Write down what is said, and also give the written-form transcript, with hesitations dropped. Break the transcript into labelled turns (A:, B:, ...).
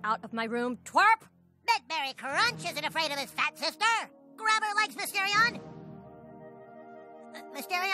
A: out of my room, twerp!
B: Bedberry Crunch isn't afraid of his fat sister. Grab her legs, Mysterion. Mysterion?